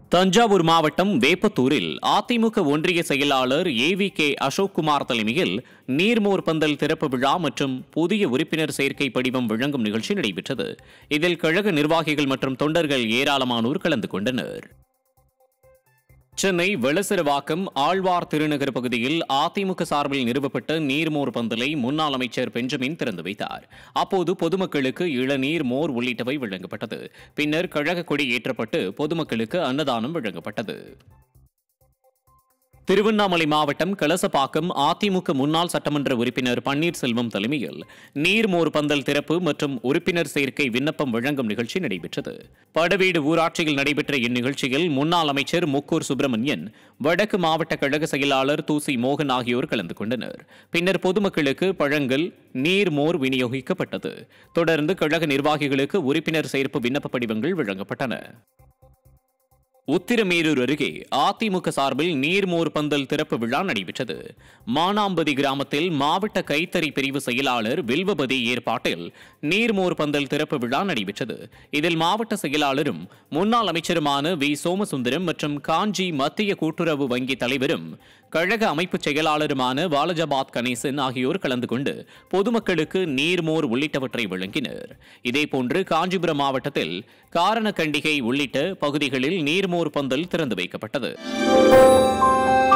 தஞ்சாவூர் மாவட்டம் வேப்பத்தூரில் அதிமுக ஒன்றிய செயலாளர் AVK அசோக்குமார் தலைமையில் நீர்மோர் பந்தல் திறப்பு விழா மற்றும் புதிய உறுப்பினர் சேர்க்கை படிவம் வழங்கும் நிகழ்ச்சி நடைபெற்றது. இதில் கழக நிர்வாகிகள் மற்றும் தொண்டர்கள் ஏராளமானோர் கலந்து கொண்டனர். சென்னை வெளசரவாக்கம் ஆழ்வார் திருநகர் பகுதியில் அதிமுக சார்பில் நிறுவப்பட்ட நீர்மோர் பந்தலை முன்னாள் அமைச்சர் பெஞ்சமின் திறந்து வைத்தார். அப்போது பொதுமக்களுக்கு இளநீர், மோர் உள்ளிட்டவை வழங்கப்பட்டது. பின்னர் கழக கொடி ஏற்றப்பட்டு பொதுமக்களுக்கு அன்னதானம் வழங்கப்பட்டது. திருவண்ணாமலை மாவட்டம் கலசப்பாக்கம் அதிமுக முன்னாள் சட்டமன்ற உறுப்பினர் பன்னீர்செல்வம் தலைமையில் நீர்மோர் பந்தல் திறப்பு மற்றும் உறுப்பினர் சேர்க்கை விண்ணப்பம் வழங்கும் நிகழ்ச்சி நடைபெற்றது. படவீடு ஊராட்சியில் நடைபெற்ற இந்நிகழ்ச்சியில் முன்னாள் அமைச்சர் முக்கூர் சுப்பிரமணியன், வடக்கு மாவட்ட கழக செயலாளர் தூசி மோகன் ஆகியோர் கலந்து கொண்டனர். பின்னர் பொதுமக்களுக்கு பழங்கள், நீர்மோர் விநியோகிக்கப்பட்டது. தொடர்ந்து கழக நிர்வாகிகளுக்கு உறுப்பினர் சேர்ப்பு விண்ணப்ப படிவங்கள் வழங்கப்பட்டன. உத்திரமேரூர் அருகே அதிமுக சார்பில் நீர்மோர் பந்தல் திறப்பு விழா நடைபெற்றது. மானாம்பதி கிராமத்தில் மாவட்ட கைத்தறி பிரிவு செயலாளர் வில்வபதி ஏற்பாட்டில் நீர்மோர் பந்தல் திறப்பு விழா நடைபெற்றது. இதில் மாவட்ட செயலாளரும் முன்னாள் அமைச்சருமான வி. சோமசுந்தரம் மற்றும் காஞ்சி மத்திய கூட்டுறவு வங்கி தலைவரும் கழக அமைப்பு செயலாளருமான வாலஜாபாத் கணேசன் ஆகியோர் கலந்து கொண்டு பொதுமக்களுக்கு நீர்மோர் உள்ளிட்டவற்றை வழங்கினர். இதேபோன்று காஞ்சிபுரம் மாவட்டத்தில் காரணக்கண்டிகை உள்ளிட்ட பகுதிகளில் நீர்மோர் பந்தல் திறந்து வைக்கப்பட்டது.